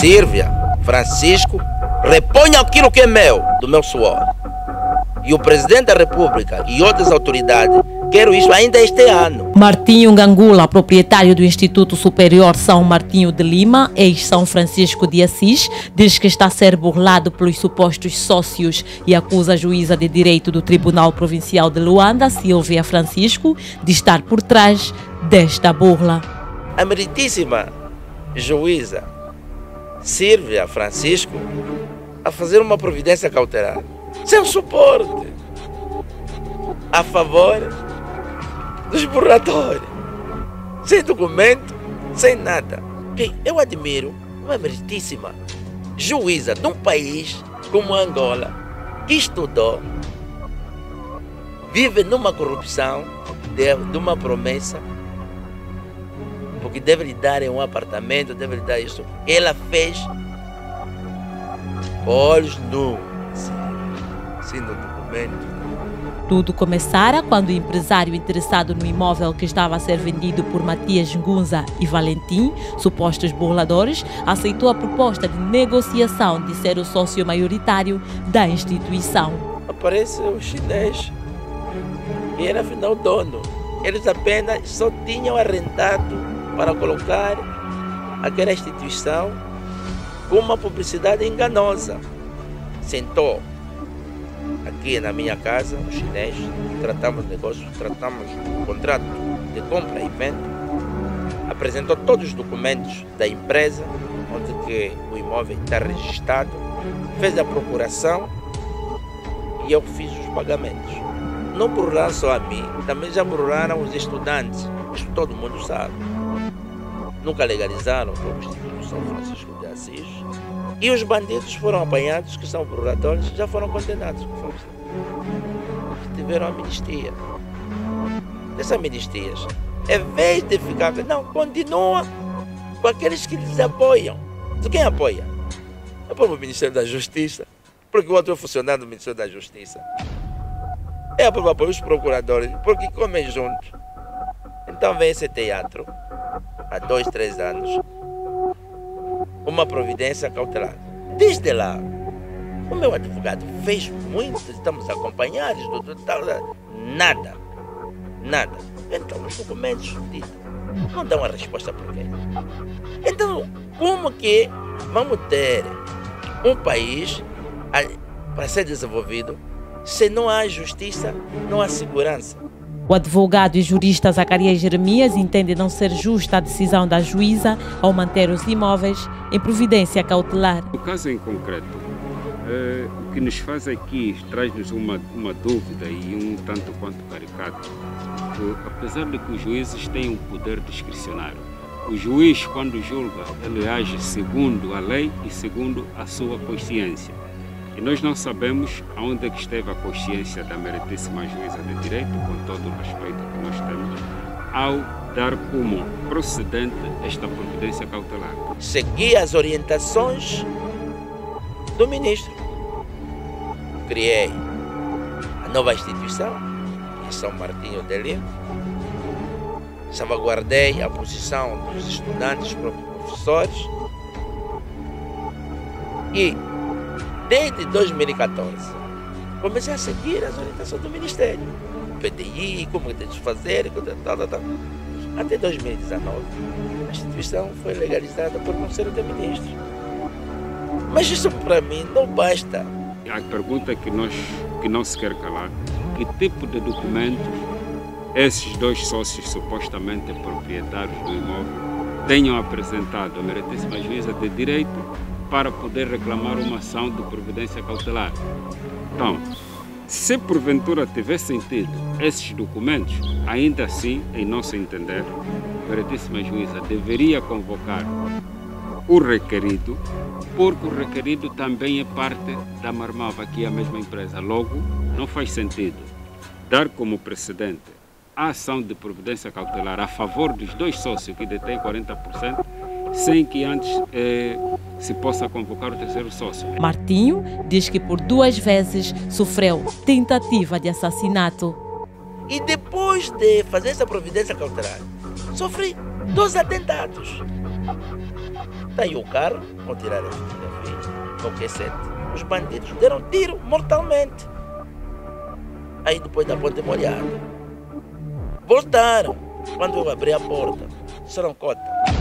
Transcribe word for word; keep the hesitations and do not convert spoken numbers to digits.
Sírvia, Francisco, reponha aquilo que é meu, do meu suor. E o Presidente da República e outras autoridades querem isso ainda este ano. Martinho Gangula, proprietário do Instituto Superior São Martinho de Lima, ex-São Francisco de Assis, diz que está a ser burlado pelos supostos sócios e acusa a juíza de direito do Tribunal Provincial de Luanda, Silvia Francisco, de estar por trás desta burla. A meritíssima juíza Silvia Francisco a fazer uma providência cautelar, sem suporte, a favor dos burladores, sem documento, sem nada. Eu admiro uma meritíssima juíza de um país como Angola, que estudou, vive numa corrupção, de, de uma promessa, porque deve lhe dar um apartamento, deve lhe dar isso. Ela fez olhos nus, assim, no documento. Tudo começara quando o empresário interessado no imóvel que estava a ser vendido por Matias Ngunza e Valentim, supostos burladores, aceitou a proposta de negociação de ser o sócio maioritário da instituição. Aparece o chinês, que era afinal dono. Eles apenas só tinham arrendado para colocar aquela instituição com uma publicidade enganosa. Sentou aqui na minha casa, o chinês, tratamos de negócio, tratamos do contrato de compra e venda, apresentou todos os documentos da empresa, onde que o imóvel está registrado, fez a procuração e eu fiz os pagamentos. Não burlaram só a mim, também já burlaram os estudantes, isso todo mundo sabe. Nunca legalizaram o Instituto São Francisco de Assis. E os bandidos foram apanhados, que são burladores, já foram condenados. Tiveram amnistia. Dessas amnistias, em vez de ficar... Não, continua com aqueles que lhes apoiam. De quem apoia? É para o Ministério da Justiça, porque o outro é funcionário do Ministério da Justiça. É para apoiar os procuradores, porque comem juntos. Então vem esse teatro, há dois, três anos, uma providência cautelar. Desde lá, o meu advogado fez muito, estamos acompanhados, do tal, nada, nada. Então os documentos não dão a resposta por quê? Então, como que vamos ter um país para ser desenvolvido se não há justiça, não há segurança? O advogado e jurista Zacarias Jeremias entende não ser justa a decisão da juíza ao manter os imóveis em providência cautelar. No caso em concreto, eh, o que nos faz aqui, traz-nos uma, uma dúvida e um tanto quanto caricato, que apesar de que os juízes têm um poder discricionário, o juiz, quando julga, ele age segundo a lei e segundo a sua consciência. E nós não sabemos aonde é que esteve a consciência da meritíssima juíza de direito, com todo o respeito que nós temos, ao dar como procedente esta providência cautelar. Segui as orientações do ministro. Criei a nova instituição, em São Martinho de Lima. Salvaguardei a posição dos estudantes, professores. E desde dois mil e quatorze, comecei a seguir as orientações do Ministério. P D I, como que tem de fazer, tal, tal, tal. Até dois mil e dezenove, a instituição foi legalizada por Conselho de Ministros. Mas isso para mim não basta. A pergunta que, nós, que não se quer calar, que tipo de documentos esses dois sócios supostamente proprietários do imóvel tenham apresentado à meritíssima juíza de direito para poder reclamar uma ação de providência cautelar. Então, se porventura tiver sentido esses documentos, ainda assim, em nosso entender, a meritíssima juíza deveria convocar o requerido, porque o requerido também é parte da Marmava, que é a mesma empresa. Logo, não faz sentido dar como precedente a ação de providência cautelar a favor dos dois sócios que detêm quarenta por cento, sem que antes eh, se possa convocar o terceiro sócio. Martinho diz que por duas vezes sofreu tentativa de assassinato. E depois de fazer essa providência cautelar, sofri dois atentados. Está aí o carro, vão tirar as fotografias, qualquer sete. Os bandidos deram tiro mortalmente. Aí depois da ponte molhada. Voltaram. Quando eu abri a porta, disseram, Cota,